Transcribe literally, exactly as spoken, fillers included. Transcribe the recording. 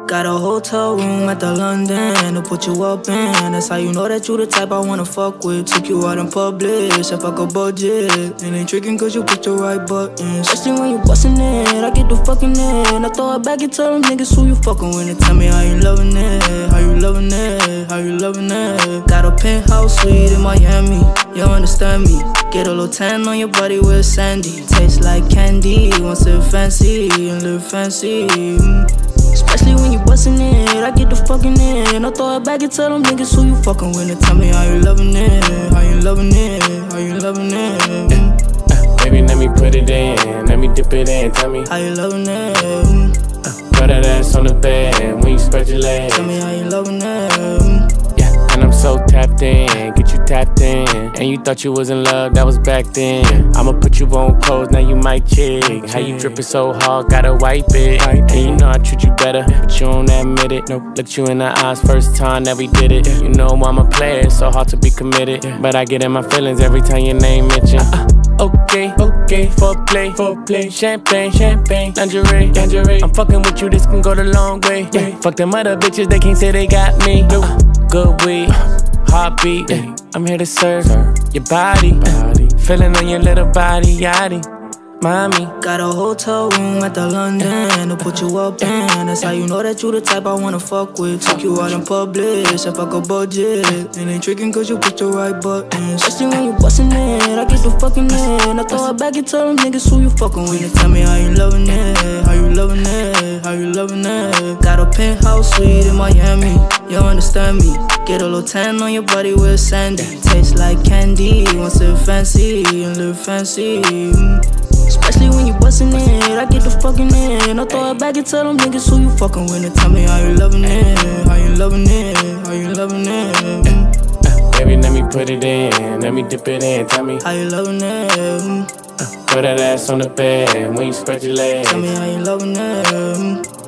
Got a hotel room at the London to put you up in. That's how you know that you the type I wanna fuck with. Took you out in public, if I go budget. And ain't tricking cause you put the right buttons. Especially when you bustin' it, I get the fucking in. I throw it back and tell them niggas who you fucking with. And tell me how you loving it, how you loving it, how you loving it. Got a penthouse suite in Miami, you understand me. Get a little tan on your body with sandy. Tastes like candy, once it fancy and live fancy. mm. Especially when you bustin' it, I get the fucking in. I throw it back and tell them niggas who you fucking with. And tell me how you loving it, how you loving it, how you loving it. mm. uh, Baby, let me put it in, let me dip it in. Tell me how you loving it. mm. uh, Throw that ass on the bed when you spread your legs. Tell me how you loving it. mm. And I'm so tapped in, get you tapped in. And you thought you was in love, that was back then. I'ma put you on pose, now you might chick. How you drippin' so hard, gotta wipe it. And you know I treat you better, but you don't admit it. Looked you in the eyes first time that we did it. You know I'm a player, it's so hard to be committed. But I get in my feelings every time your name mentioned. Okay, okay, foreplay, foreplay, champagne, champagne, lingerie, lingerie. I'm fucking with you, this can go the long way. Yeah. Fuck them other bitches, they can't say they got me. Uh, good weed, heartbeat. Yeah. I'm here to serve your body, body. Feeling on your little body, yachty, mommy. Got a hotel room at the London to put you up in. That's how you know that you the type I wanna fuck with. Took you out in public, if I go budget. And ain't tricking cause you put the right buttons. Especially when you bustin' it, I get the fucking in. I throw it back and tell them niggas who you fucking with. And tell me how you loving it, how you loving it, how you loving it. Got a penthouse suite in Miami, you understand me. Get a little tan on your body with sandy. Tastes like candy, once it fancy and live fancy. mm. Especially when you bustin' it, I get the fucking in. I throw it back and tell them niggas who you fucking with. And tell me how you loving it, how you loving it, how you loving it. mm. uh, Baby, let me put it in, let me dip it in. Tell me how you loving it. mm. uh, Throw that ass on the bed when you spread your legs. Tell me how you loving it. mm.